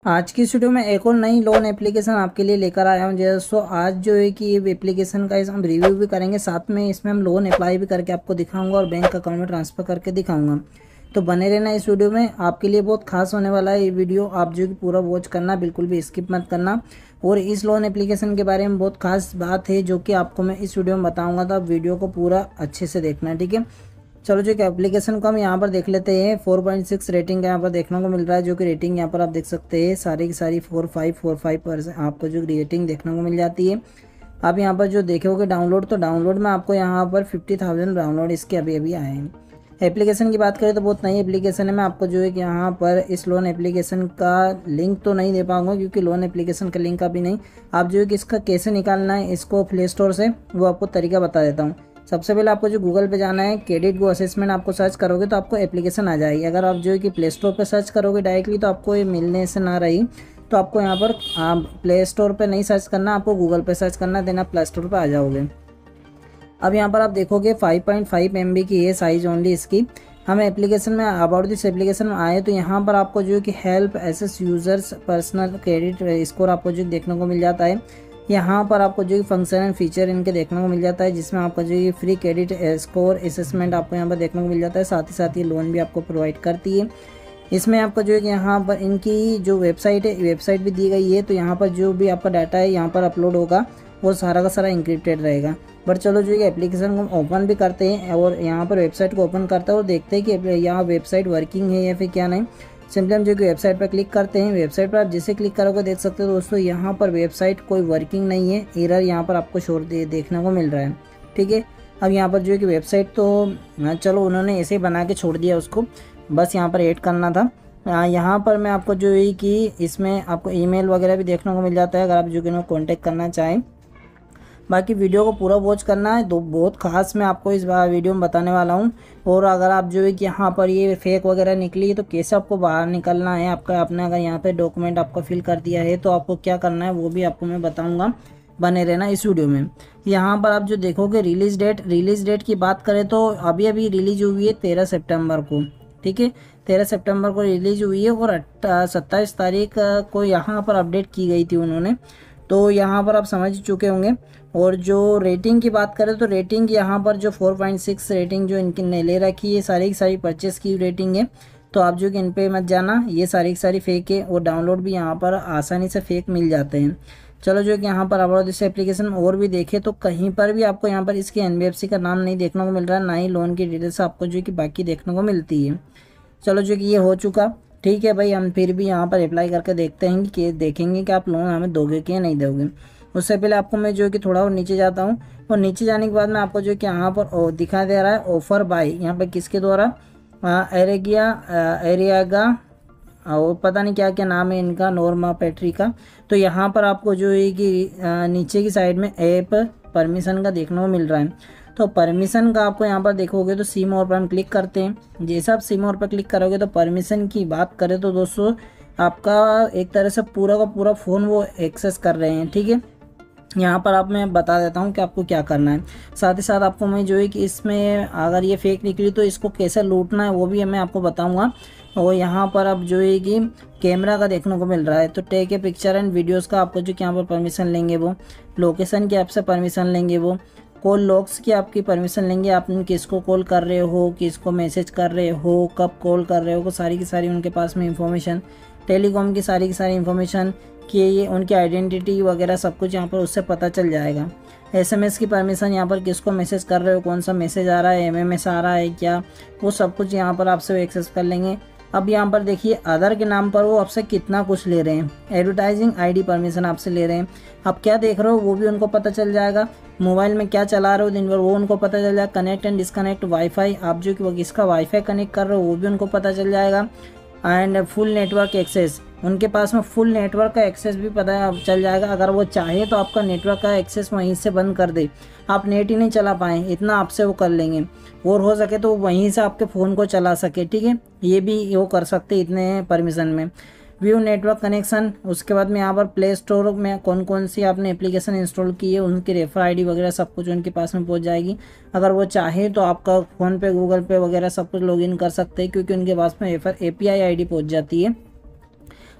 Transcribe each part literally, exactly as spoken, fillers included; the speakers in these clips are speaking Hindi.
आज की इस वीडियो में एक और नई लोन एप्लीकेशन आपके लिए लेकर आया हूं। जैसो आज जो है कि ये एप्लीकेशन का इस हम रिव्यू भी करेंगे, साथ में इसमें हम लोन अप्लाई भी करके आपको दिखाऊंगा और बैंक अकाउंट में ट्रांसफ़र करके दिखाऊंगा। तो बने रहना इस वीडियो में, आपके लिए बहुत खास होने वाला है ये वीडियो। आप जो कि पूरा वॉच करना, बिल्कुल भी स्किप मत करना। और इस लोन एप्लीकेशन के बारे में बहुत खास बात है जो कि आपको मैं इस वीडियो में बताऊँगा, तो आप वीडियो को पूरा अच्छे से देखना, ठीक है। चलो जो कि एप्लीकेशन को हम यहाँ पर देख लेते हैं। फोर पॉइंट सिक्स रेटिंग का यहाँ पर देखने को मिल रहा है, जो कि रेटिंग यहाँ पर आप देख सकते हैं सारी की सारी फोर फाइव फोर फाइव पर आपको जो रेटिंग देखने को मिल जाती है। आप यहाँ पर जो देखोगे डाउनलोड, तो डाउनलोड में आपको यहाँ पर फिफ्टी थाउजेंड डाउनलोड इसके अभी अभी आए हैं। एप्लीकेशन की बात करें तो बहुत नई एप्लीकेशन है। मैं आपको जो है कि यहाँ पर इस लोन एप्लीकेशन का लिंक तो नहीं दे पाऊंगा, क्योंकि लोन एप्लीकेशन का लिंक अभी नहीं। आप जो है कि इसका कैसे निकालना है इसको प्ले स्टोर से, वो आपको तरीका बता देता हूँ। सबसे पहले आपको जो गूगल पे जाना है, क्रेडिट गो असेसमेंट आपको सर्च करोगे तो आपको एप्लीकेशन आ जाएगी। अगर आप जो है कि प्ले स्टोर पर सर्च करोगे डायरेक्टली तो आपको ये मिलने से ना रही, तो आपको यहाँ पर प्ले स्टोर पर नहीं सर्च करना, आपको गूगल पे सर्च करना, देन आप प्ले स्टोर पर आ जाओगे। अब यहाँ पर आप देखोगे five point five M B की है साइज ओनली इसकी। हम एप्लीकेशन में अबाउट दिस एप्लीकेशन में आए तो यहाँ पर आपको जो है कि help assess users personal credit score आपको जो देखने को मिल जाता है। यहाँ पर आपको जो फंक्शन एंड फीचर इनके देखने को मिल जाता है, जिसमें आपका जो ये फ्री क्रेडिट स्कोर असेसमेंट आपको यहाँ पर देखने को मिल जाता है। साथ ही साथ ये लोन भी आपको प्रोवाइड करती है। इसमें आपका जो है कि यहाँ पर इनकी जो वेबसाइट है, वेबसाइट भी दी गई है। तो यहाँ पर जो भी आपका डाटा है यहाँ पर अपलोड होगा, वो सारा का सारा इंक्रिप्टेड रहेगा। बट चलो जो है एप्लीकेशन को हम ओपन भी करते हैं और यहाँ पर वेबसाइट को ओपन करते हैं और देखते हैं कि यहाँ वेबसाइट वर्किंग है या फिर क्या नहीं। सिंपली हम जो कि वेबसाइट पर क्लिक करते हैं। वेबसाइट पर आप जिसे क्लिक करोगे देख सकते हो दोस्तों, यहाँ पर वेबसाइट कोई वर्किंग नहीं है, एरर यहाँ पर आपको शोर दे देखने को मिल रहा है, ठीक है। अब यहाँ पर जो है कि वेबसाइट तो चलो उन्होंने ऐसे ही बना के छोड़ दिया, उसको बस यहाँ पर ऐड करना था। यहाँ पर मैं आपको जो है कि इसमें आपको ईमेल वगैरह भी देखने को मिल जाता है, अगर आप जो कि कॉन्टेक्ट करना चाहें। बाकी वीडियो को पूरा वॉच करना है, तो बहुत खास मैं आपको इस बार वीडियो में बताने वाला हूँ। और अगर आप जो है कि यहाँ पर ये फेक वगैरह निकली है तो कैसे आपको बाहर निकलना है, आपका आपने अगर यहाँ पे डॉक्यूमेंट आपका फिल कर दिया है तो आपको क्या करना है वो भी आपको मैं बताऊँगा। बने रहना इस वीडियो में। यहाँ पर आप जो देखोगे रिलीज़ डेट, रिलीज़ डेट की बात करें तो अभी अभी रिलीज हुई है तेरह सितंबर को, ठीक है। तेरह सितंबर को रिलीज हुई है और सत्ताईस तारीख को यहाँ पर अपडेट की गई थी उन्होंने, तो यहाँ पर आप समझ चुके होंगे। और जो रेटिंग की बात करें तो रेटिंग यहाँ पर जो फोर पॉइंट सिक्स रेटिंग जो इनकी ने ले रखी है, सारी की सारी परचेस की रेटिंग है। तो आप जो कि इन पे मत जाना, ये सारी की सारी फेक है और डाउनलोड भी यहाँ पर आसानी से फेक मिल जाते हैं। चलो जो कि यहाँ पर अबाउट दिस एप्लीकेशन और भी देखें तो कहीं पर भी आपको यहाँ पर इसकी एन बी एफ सी का नाम नहीं देखने को मिल रहा है, ना ही लोन की डिटेल्स आपको जो कि बाकी देखने को मिलती है। चलो जो कि ये हो चुका, ठीक है भाई। हम फिर भी यहाँ पर अप्लाई करके देखते हैं कि देखेंगे कि आप लोन हमें दोगे कि नहीं दोगे। उससे पहले आपको मैं जो है कि थोड़ा और नीचे जाता हूँ, और नीचे जाने के बाद मैं आपको जो है कि यहाँ पर दिखा दे रहा है ऑफर बाय, यहाँ पर किसके द्वारा, एरेगिया एरियागा और पता नहीं क्या क्या नाम है इनका, नॉर्मा पेट्री का। तो यहाँ पर आपको जो है कि नीचे की साइड में ऐप परमिशन का देखने को मिल रहा है। तो परमिशन का आपको यहाँ पर देखोगे तो सी मोर पर हम क्लिक करते हैं। जैसे आप सी मोर पर क्लिक करोगे तो परमिशन की बात करें तो दोस्तों आपका एक तरह से पूरा का पूरा फ़ोन वो एक्सेस कर रहे हैं, ठीक है। यहाँ पर आप मैं बता देता हूँ कि आपको क्या करना है। साथ ही साथ आपको मैं जो है कि इसमें अगर ये फेक निकली तो इसको कैसे लूटना है वो भी मैं आपको बताऊँगा। और यहाँ पर अब जो है कि कैमरा का देखने को मिल रहा है, तो take a picture and videos का आपको जो यहाँ पर परमिशन लेंगे वो, लोकेशन की आपसे परमिशन लेंगे वो, कॉल लॉग्स की आपकी परमिशन लेंगे, आप किसको कॉल कर रहे हो, किसको मैसेज कर रहे हो, कब कॉल कर रहे हो, सारी की सारी उनके पास में इंफॉर्मेशन, टेलीकॉम की सारी की सारी इंफॉर्मेशन कि ये उनकी आइडेंटिटी वगैरह सब कुछ यहाँ पर उससे पता चल जाएगा। एसएमएस की परमिशन, यहाँ पर किसको मैसेज कर रहे हो, कौन सा मैसेज आ रहा है, एमएमएस आ रहा है क्या, वो सब कुछ यहाँ पर आपसे एक्सेस कर लेंगे। अब यहाँ पर देखिए अदर के नाम पर वो आपसे कितना कुछ ले रहे हैं, एडवर्टाइजिंग आईडी परमिशन आपसे ले रहे हैं। आप क्या देख रहे हो वो भी उनको पता चल जाएगा, मोबाइल में क्या चला रहे हो दिन भर वो उनको पता चल जाएगा। कनेक्ट एंड डिस्कनेक्ट वाईफाई, आप जो कि किसका वाईफाई कनेक्ट कर रहे हो वो भी उनको पता चल जाएगा। एंड फुल नेटवर्क एक्सेस, उनके पास में फुल नेटवर्क का एक्सेस भी पता चल जाएगा। अगर वो चाहे तो आपका नेटवर्क का एक्सेस वहीं से बंद कर दे, आप नेट ही नहीं चला पाएँ इतना आपसे वो कर लेंगे। और हो सके तो वहीं से आपके फ़ोन को चला सके, ठीक है, ये भी वो कर सकते इतने परमिशन में। व्यू नेटवर्क कनेक्शन, उसके बाद में यहाँ पर प्ले स्टोर में कौन कौन सी आपने एप्लीकेशन इंस्टॉल की है उनकी रेफर आईडी वगैरह सब कुछ उनके पास में पहुँच जाएगी। अगर वो चाहे तो आपका फ़ोन पे गूगल पे वगैरह सब कुछ लॉगिन कर सकते हैं, क्योंकि उनके पास में रेफर एपीआई आईडी पहुँच जाती है।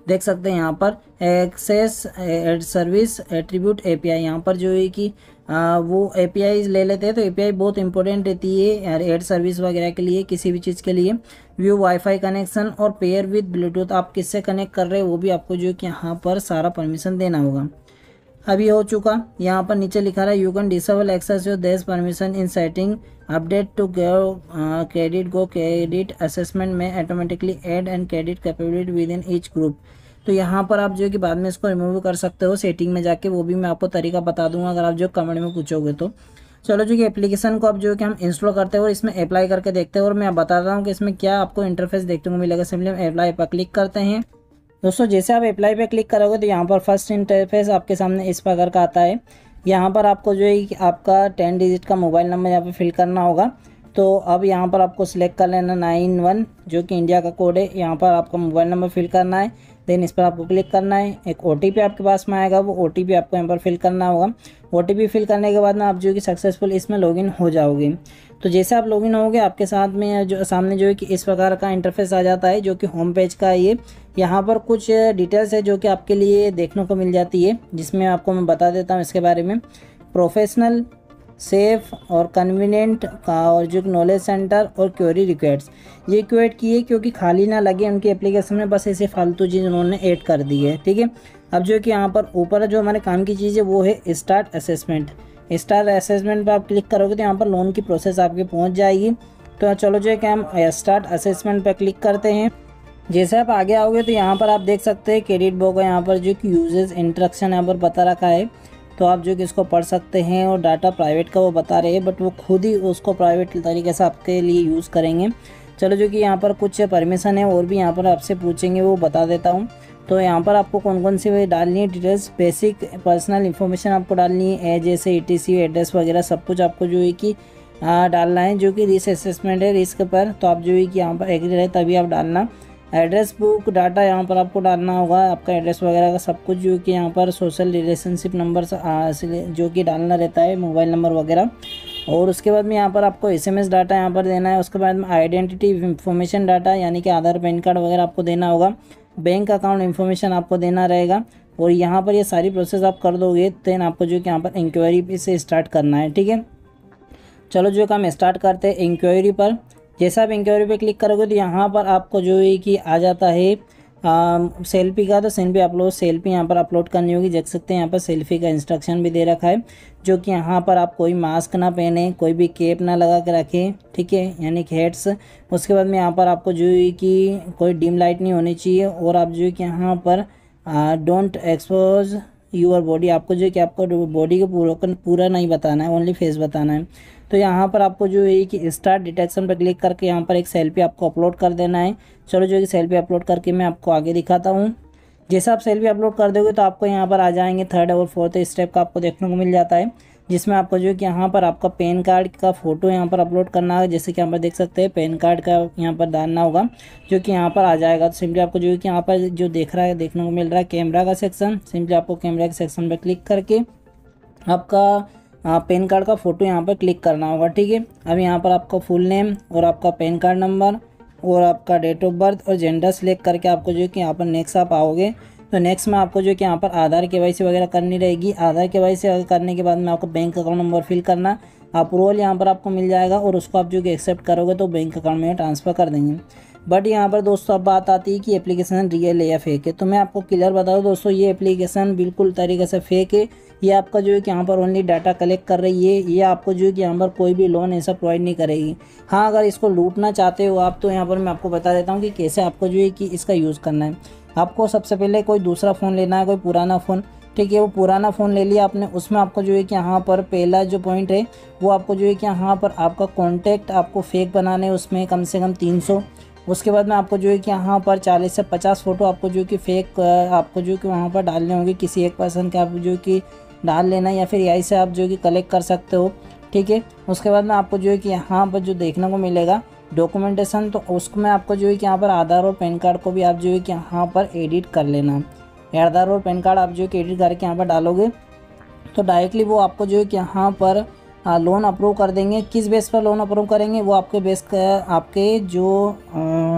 देख सकते हैं यहाँ पर access ad service attribute API, यहाँ पर जो है कि आ, वो एपीआई ले लेते हैं। तो एपीआई बहुत इंपॉर्टेंट रहती है एड सर्विस वगैरह के लिए, किसी भी चीज़ के लिए। व्यू वाईफाई कनेक्शन और पेयर विद ब्लूटूथ, आप किससे कनेक्ट कर रहे हैं वो भी आपको जो है कि यहाँ पर सारा परमिशन देना होगा। अभी हो चुका, यहाँ पर नीचे लिखा रहा है you can disable access your देश permission in setting update to go credit go credit assessment में automatically add and credit capability with in each group. तो यहाँ पर आप जो है कि बाद में इसको रिमूव कर सकते हो सेटिंग में जाके, वो भी मैं आपको तरीका बता दूंगा अगर आप जो कमेंट में पूछोगे तो। चलो जो कि एप्लीकेशन को आप जो है कि हम इंस्टॉल करते हैं और इसमें अप्लाई करके देखते हैं और मैं बताता हूँ कि इसमें क्या आपको इंटरफेस देखने को मिलेगा। सिंपली हम अप्लाई पर क्लिक करते हैं। दोस्तों जैसे आप अप्लाई पे क्लिक करोगे तो यहाँ पर फर्स्ट इंटरफेस आपके सामने इस प्रकार का आता है। यहाँ पर आपको जो है आपका टेन डिजिट का मोबाइल नंबर यहाँ पे फिल करना होगा। तो अब यहाँ पर आपको सिलेक्ट कर लेना नाइन वन जो कि इंडिया का कोड है, यहाँ पर आपका मोबाइल नंबर फिल करना है। देन इस पर आपको क्लिक करना है। एक ओटीपी आपके पास में आएगा, वो ओटीपी आपको यहाँ पर फिल करना होगा। ओटीपी फिल करने के बाद में आप जो कि सक्सेसफुल इसमें लॉगिन हो जाओगे। तो जैसे आप लॉगिन होगे आपके साथ में जो सामने जो है कि इस प्रकार का इंटरफेस आ जाता है जो कि होम पेज का है ये। यहाँ पर कुछ डिटेल्स है जो कि आपके लिए देखने को मिल जाती है, जिसमें आपको मैं बता देता हूँ इसके बारे में। प्रोफेशनल, सेफ और कन्वीनियंट का और जो नॉलेज सेंटर और क्वेरी रिक्वेस्ट, ये क्वेट किए क्योंकि खाली ना लगे उनकी एप्लीकेशन में, बस ऐसे फालतू चीज़ उन्होंने ऐड कर दी है। ठीक है, अब जो कि यहाँ पर ऊपर जो हमारे काम की चीज़ है वो है स्टार्ट असेसमेंट। स्टार्ट असेसमेंट पर आप क्लिक करोगे तो यहाँ पर लोन की प्रोसेस आपके पहुँच जाएगी। तो चलो जो है कि हम स्टार्ट असेसमेंट पर क्लिक करते हैं। जैसे आप आगे आओगे तो यहाँ पर आप देख सकते हैं क्रेडिट बुक है, यहाँ पर जो कि यूजेस इंस्ट्रक्शन यहाँ पर बता रखा है। तो आप जो कि इसको पढ़ सकते हैं और डाटा प्राइवेट का वो बता रहे हैं, बट वो खुद ही उसको प्राइवेट तरीके से आपके लिए यूज़ करेंगे। चलो जो कि यहाँ पर कुछ परमिशन है और भी यहाँ पर आपसे पूछेंगे, वो बता देता हूँ। तो यहाँ पर आपको कौन कौन सी डालनी है डिटेल्स, बेसिक पर्सनल इन्फॉर्मेशन आपको डालनी है, एज जैसे ई टी सी एड्रेस वगैरह सब कुछ आपको जो है कि डालना है, जो कि रिस्क असेसमेंट है रिस्क पर। तो आप जो है कि यहाँ पर एग्री रहे तभी आप डालना। एड्रेस बुक डाटा यहाँ पर आपको डालना होगा, आपका एड्रेस वगैरह का सब कुछ जो कि यहाँ पर सोशल रिलेशनशिप नंबर जो कि डालना रहता है, मोबाइल नंबर वगैरह। और उसके बाद में यहाँ पर आपको एसएमएस डाटा यहाँ पर देना है। उसके बाद में आइडेंटिटी इन्फॉर्मेशन डाटा यानी कि आधार पैन कार्ड वगैरह आपको देना होगा। बैंक अकाउंट इन्फॉर्मेशन आपको देना रहेगा। और यहाँ पर ये सारी प्रोसेस आप कर दोगे देन आपको जो कि यहाँ पर इंक्वायरी से स्टार्ट करना है। ठीक है, चलो जो काम स्टार्ट करते हैं इंक्वायरी पर। जैसा आप इंक्वायरी पे क्लिक करोगे तो यहाँ पर आपको जो है कि आ जाता है सेल्फी का। तो सेल्फी अपलोड सेल्फी यहाँ पर अपलोड करनी होगी। देख सकते हैं यहाँ पर सेल्फी का इंस्ट्रक्शन भी दे रखा है, जो कि यहाँ पर आप कोई मास्क ना पहने, कोई भी कैप ना लगा के रखें। ठीक है, यानी कि हेड्स। उसके बाद में यहाँ पर आपको जो है कि कोई डिम लाइट नहीं होनी चाहिए। और आप जो है कि यहाँ पर डोंट एक्सपोज यूर बॉडी, आपको जो है कि आपको बॉडी को पूरा पूरा नहीं बताना है, ओनली फेस बताना है। तो यहाँ पर आपको जो है कि स्टार्ट डिटेक्शन पर क्लिक करके यहाँ पर एक सेल्फी आपको अपलोड कर देना है। चलो जो है कि सेल्फी अपलोड करके मैं आपको आगे दिखाता हूँ। जैसे आप सेल्फी अपलोड कर दोगे तो आपको यहाँ पर आ जाएंगे थर्ड और फोर्थ स्टेप का आपको देखने को मिल जाता है, जिसमें आपको जो है कि यहाँ पर आपका पैन कार्ड का फ़ोटो यहाँ पर अपलोड करना है। जैसे कि यहाँ पर देख सकते हैं पैन कार्ड का यहाँ पर डालना होगा, जो कि यहाँ पर आ जाएगा। तो सिंपली आपको जो है कि यहाँ पर जो देख रहा है देखने को मिल रहा है कैमरा का सेक्शन, सिंपली आपको कैमरा के सेक्शन पर क्लिक करके आपका पैन कार्ड का फ़ोटो यहाँ पर क्लिक करना होगा। ठीक है, अब यहाँ पर आपका फुल नेम और आपका पैन कार्ड नंबर और आपका डेट ऑफ बर्थ और जेंडर सेलेक्ट करके आपको जो है कि यहाँ पर नेक्स्ट आप आओगे। तो नेक्स्ट में आपको जो है कि यहाँ पर आधार केवाईसी वगैरह करनी रहेगी। आधार केवाईसी करने के बाद में आपको बैंक अकाउंट नंबर फिल करना, अप्रूवल यहाँ पर आपको मिल जाएगा और उसको आप जो कि एक्सेप्ट करोगे तो बैंक अकाउंट में ट्रांसफ़र कर देंगे। बट यहाँ पर दोस्तों अब बात आती है कि एप्लीकेशन रियल है या फेक है। तो मैं आपको क्लियर बता दूँ दोस्तों, ये एप्लीकेशन बिल्कुल तरीके से फेक है। ये आपका जो है कि यहाँ पर ओनली डाटा कलेक्ट कर रही है, ये आपको जो है कि यहाँ पर कोई भी लोन ऐसा प्रोवाइड नहीं करेगी। हाँ, अगर इसको लूटना चाहते हो आप तो यहाँ पर मैं आपको बता देता हूँ कि कैसे आपको जो है कि इसका यूज़ करना है। आपको सबसे पहले कोई दूसरा फ़ोन लेना है, कोई पुराना फ़ोन। ठीक है, वो पुराना फ़ोन ले लिया आपने, उसमें आपको जो है कि यहाँ पर पहला जो पॉइंट है वो आपको जो है कि यहाँ पर आपका कॉन्टैक्ट आपको फेक बनाने, उसमें कम से कम तीन सौ। उसके बाद में आपको जो है कि यहाँ पर चालीस से पचास फ़ोटो आपको जो कि फेक आपको जो कि वहाँ पर डालने होंगे, किसी एक पर्सन के आप जो कि डाल लेना या फिर यहीं से आप जो कि कलेक्ट कर सकते हो। ठीक है, उसके बाद में आपको जो है कि यहाँ पर जो देखने को मिलेगा डॉक्यूमेंटेशन, तो उसमें आपको जो है कि यहाँ पर आधार और पैन कार्ड को भी आप जो है कि यहाँ पर एडिट कर लेना। आधार और पैन कार्ड आप जो है कि एडिट करके यहाँ पर डालोगे तो डायरेक्टली वो आपको जो है कि यहाँ पर लोन अप्रूव कर देंगे। किस बेस पर लोन अप्रूव करेंगे वो आपके बेस का आपके जो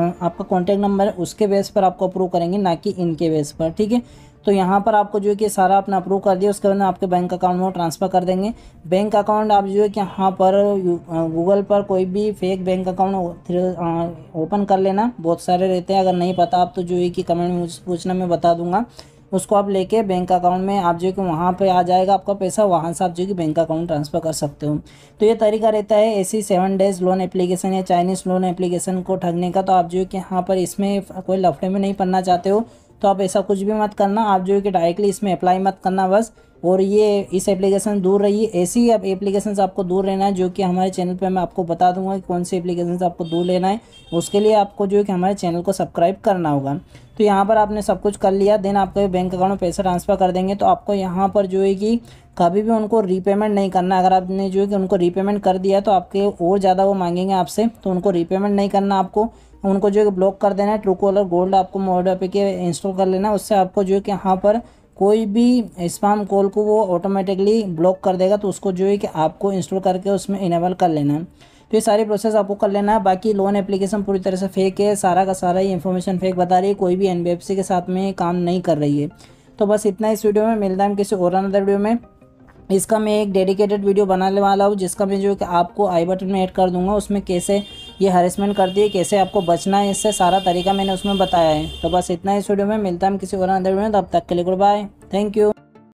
आपका कॉन्टैक्ट नंबर है उसके बेस पर आपको अप्रूव करेंगे, ना कि इनके बेस पर, ठीक है। तो यहाँ पर आपको जो है कि सारा अपना अप्रूव कर दिया, उसके बाद आपके बैंक अकाउंट में ट्रांसफ़र कर देंगे। बैंक अकाउंट आप जो है कि यहाँ पर गूगल पर कोई भी फेक बैंक अकाउंट ओपन कर लेना, बहुत सारे रहते हैं, अगर नहीं पता आप तो जो है कि कमेंट में मुझसे पूछना, मैं बता दूंगा। उसको आप लेके बैंक अकाउंट में आप जो है कि वहाँ पे आ जाएगा आपका पैसा, वहाँ से आप जो है कि बैंक अकाउंट ट्रांसफ़र कर सकते हो। तो ये तरीका रहता है ऐसी सेवन डेज लोन एप्लीकेशन या चाइनीज़ लोन एप्लीकेशन को ठगने का। तो आप जो है कि यहाँ पर इसमें कोई लफड़े में नहीं पड़ना चाहते हो तो आप ऐसा कुछ भी मत करना, आप जो है कि डायरेक्टली इसमें अप्लाई मत करना बस। और ये इस एप्लीकेशन दूर रहिए, ऐसी अब एप्लीकेशन से आपको दूर रहना है, जो कि हमारे चैनल पे मैं आपको बता दूंगा कि कौन सी एप्लीकेशन से आपको दूर लेना है। उसके लिए आपको जो है कि हमारे चैनल को सब्सक्राइब करना होगा। तो यहाँ पर आपने सब कुछ कर लिया, देन आपके बैंक अकाउंट में पैसा ट्रांसफ़र कर देंगे। तो आपको यहाँ पर जो है कि कभी भी उनको रीपेमेंट नहीं करना। अगर आपने जो है कि उनको रीपेमेंट कर दिया तो आपके और ज़्यादा वो मांगेंगे आपसे, तो उनको रीपेमेंट नहीं करना। आपको उनको जो है ब्लॉक कर देना है। ट्रू कॉलर गोल्ड आपको मोबाइल पे के इंस्टॉल कर लेना, उससे आपको जो है कि यहाँ पर कोई भी स्पैम कॉल को वो ऑटोमेटिकली ब्लॉक कर देगा। तो उसको जो है कि आपको इंस्टॉल करके उसमें इनेबल कर लेना है। तो ये सारी प्रोसेस आपको कर लेना है। बाकी लोन एप्लीकेशन पूरी तरह से फेक है, सारा का सारा ही इन्फॉर्मेशन फेक बता रही है, कोई भी एनबीएफसी के साथ में काम नहीं कर रही है। तो बस इतना इस वीडियो में, मिलता है किसी और अनदर वीडियो में। इसका मैं एक डेडिकेटेड वीडियो बनाने वाला हूँ, जिसका मैं जो है कि आपको आई बटन में ऐड कर दूंगा। उसमें कैसे ये हरेसमेंट करती है, कैसे आपको बचना है, इससे सारा तरीका मैंने उसमें बताया है। तो बस इतना इस वीडियो में, मिलता है किसी और अनदर वीडियो में। तब तक के लिए गुड बाय, थैंक यू।